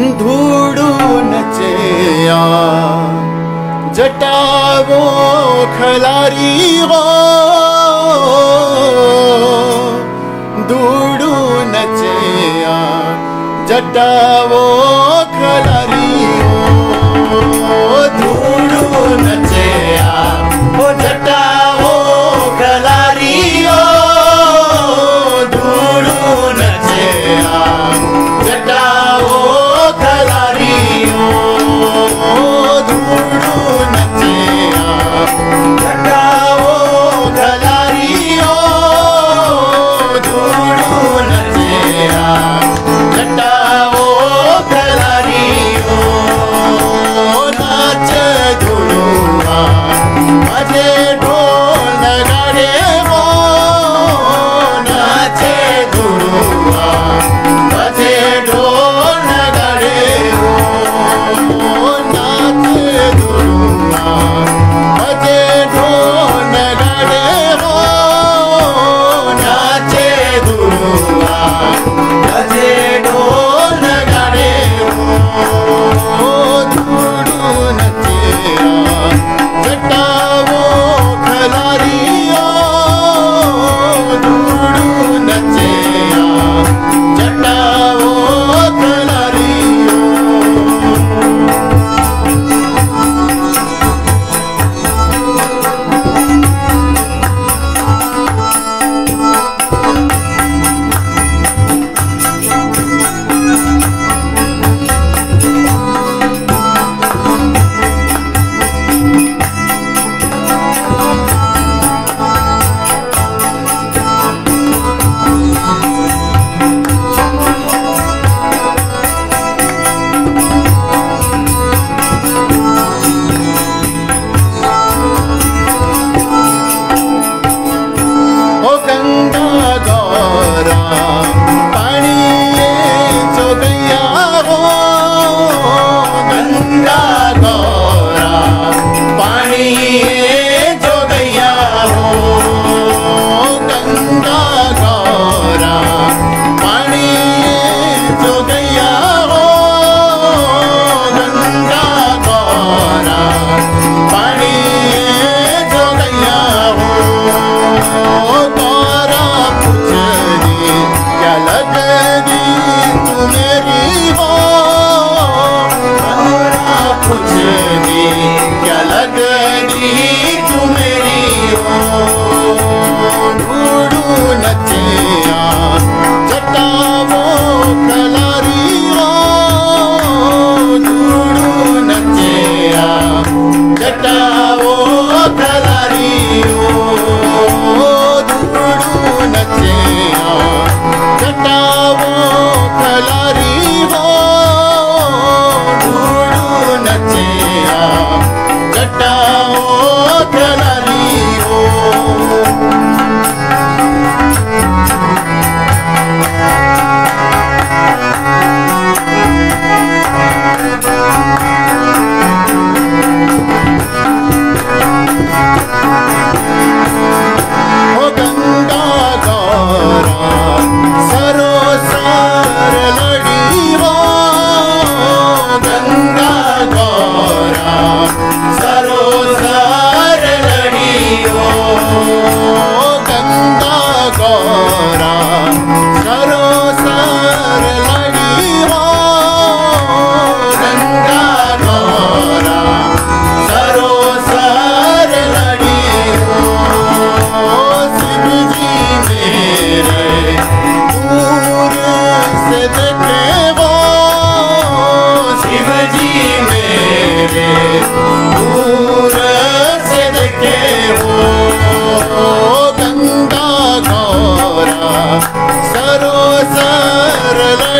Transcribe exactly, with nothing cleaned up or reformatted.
धूड़ू नचया जटावो खलारी हो धूड़ू नचया जटावो खलारी हो धूड़ू नचया वो जटावो खलारी हो धूड़ू नचया जटावो खलारी हो धूड़ू नचया जटावो खलारी हो धूड़ू नचया जटावो खलारी हो नाच धूड़ूआ मजे ढोल नगाड़े वो नाचे धूड़ूआ मजे ढोल नगाड़े वो नाचे धूड़ूआ मजे ढोल नगाड़े वो नाचे धूड़ूआ मजे ढोल नगाड़े वो धूड़ू नचया जटावो खलारी हो धूड़ू नचया जटावो खलारी हो ओ गंगा गौरा पानी जो गैया हो गंगा गौरा पानी जो गैया हो गंगा गौरा पानी जो गैया हो गंगा गौरा पानी जो गैया हो गौरा पुछरी क्या लगदी तू मेरी हो गौरा पुछरी क्या लगदी तू मेरी हो धूड़ू नचया जटावो खलारी हो धूड़ू नचया जटावो खलारी हो धूड़ू नचया जटावो खलारी हो धूड़ू नचया जटावो खलारी हो ओ गंगा गौरा सरोसार लड़ी हो गंगा गौरा सरोसार लड़ी हो गंगा गौरा सरोसार लड़ी हो गंगा गौरा सरोसार लड़ी हो शिव जी मेरे दूर से देखे वो शिव जी मेरे दूर से देखे वो गंगा गौरा सरोसार